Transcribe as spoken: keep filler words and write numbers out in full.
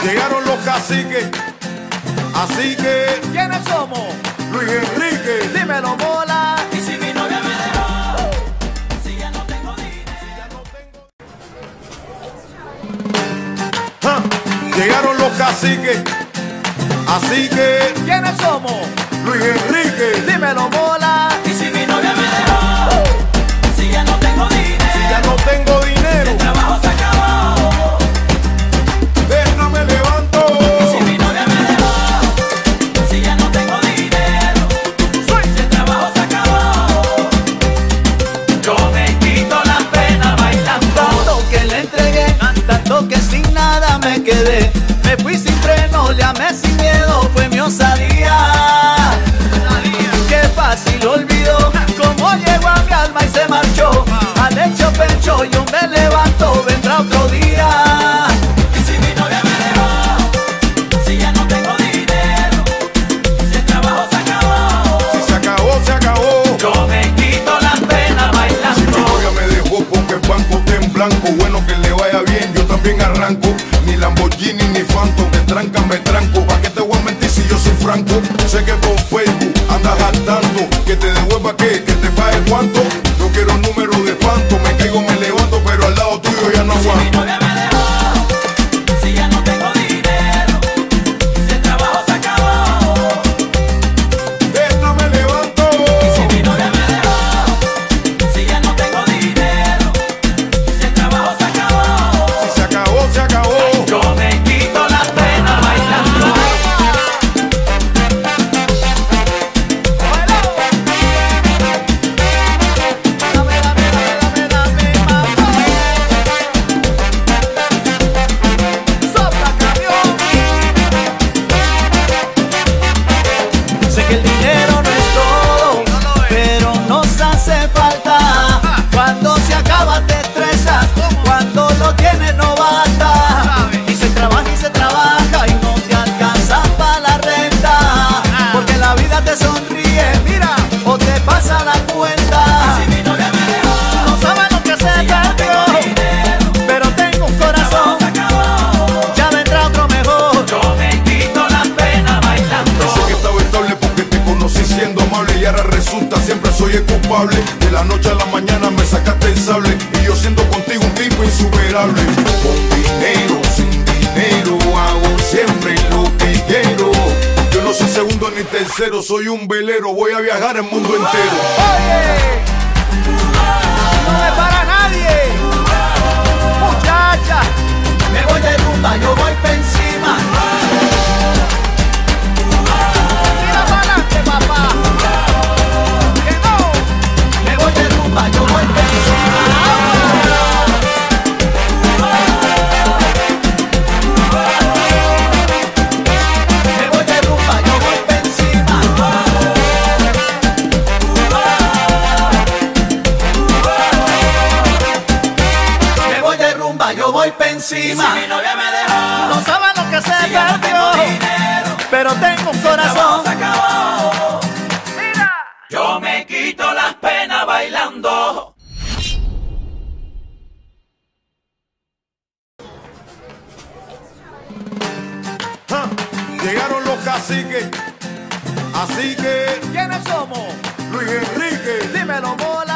Llegaron los caciques, así que ¿quiénes somos? Luis Enrique, Dímelo, mola. Y si mi novia me dejó, si ya no tengo dinero. ¡Ja! Llegaron los caciques, así que ¿quiénes somos? Luis Enrique, Dímelo, mola. Y si mi novia me dejó, si ya no tengo dinero. ya no tengo dinero, El trabajo se acabó. déjame levanto. Y si mi novia me dejó, si ya no tengo dinero. Si el trabajo se acabó, yo me quito la pena bailando. Tanto que le entregué, tanto que sin nada me quedé. Me fui sin freno, le amé sin miedo, fue mi osadía. Qué fácil olvidó cómo llegó a mi alma y se marchó. Al hecho pecho yo me levanto, vendrá otro día. Y si mi novia me dejó, si ya no tengo dinero. Si el trabajo se acabó, Si se acabó, se acabó. yo me quito la pena Si mi bailando. novia me dejó porque el banco está en blanco, bueno que le vaya bien, yo también arranco. Ni Lamborghini ni Phantom, me trancan, me tranco. ¿Pa' qué te voy a mentir si yo soy franco? Sé que por Facebook andas hartando, que te devuelva qué, que te pague cuánto. No quiero número de espanto, me caigo, me levanto, pero al lado tuyo ya no Si mi aguanto. novia me dejó, si ya no tengo dinero. Si el trabajo se acabó, Déjame levanto. y si mi novia me dejó, si ya no tengo dinero. Si el trabajo se acabó, Si se acabó, se acabó. yo me quito la pena bailando. Dame, dame, dame, dame, dame, mamá. Sopla, camión. Sé que el dinero no es todo, pero nos hace falta. Cuando se acaba te estresas, cuando lo tienes no basta. Y se trabaja y se trabaja y no te alcanza para la renta. Porque la vida te sonríe, mira, o te pasa la cuenta. Si mi novia me dejó, No sabes lo que se si ya no tengo perdió, dinero. pero tengo un El trabajo corazón, se acabó, ya vendrá otro mejor. yo me quito la pena bailando. Sé que estaba estable porque te conocí siendo amable y ahora resulta siempre soy el culpable. De la noche a la mañana me sacaste el sable y yo siendo contigo un tipo insuperable. Con dinero, sin dinero, hago siempre lo que quiero. Yo no soy segundo ni tercero, soy un velero, voy a viajar el mundo entero. Oye, no es para nadie, muchacha. Me voy de rumba, yo voy pa' encima. Tira para adelante, papá. Que no. Me voy de rumba, yo voy pa' encima. Me voy de rumba, yo voy pa' encima. Me voy de rumba, yo voy pa' encima. Si mi novia me dejó, No sabes lo que se si ya no tengo perdió, dinero. pero tengo un El trabajo corazón. se acabó, Mira. yo me quito las penas bailando. ¡Ja! Llegaron los caciques, así que ¿Quiénes somos? Luis Enrique, Dímelo, mola.